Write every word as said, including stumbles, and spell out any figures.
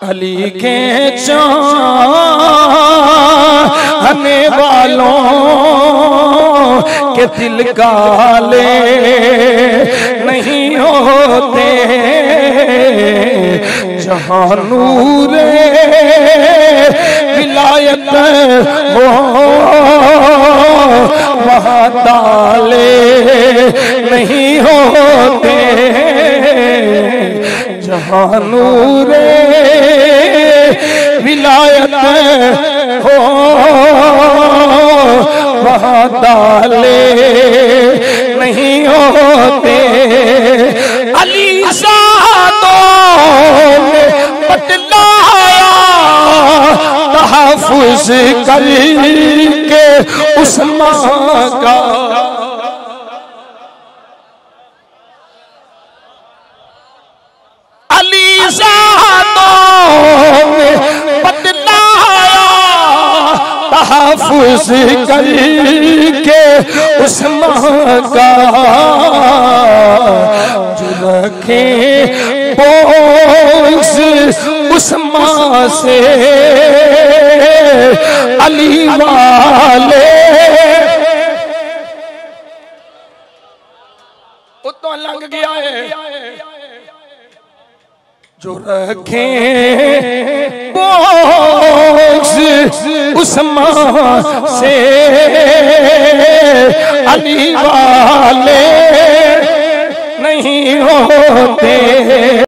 अली के चाहने वालों के दिल काले नहीं होते, जहाँ नूरे विलायत हो वहाँ ताले नहीं होते, जहाँ नूरे विलायत हो वहाँ ताले नहीं होते। अली सादों ने बतलाया तहफ़्फ़ुज़ करके उस्मान का, अली सादों ने बतलाया तहफ़्फ़ुज़ करके उस्मान का, जो रखे बोझ उस्मान से अली वाले, उतना लंघ गया है, जो रखे बोझ उस्मान से अली वाले नहीं होते।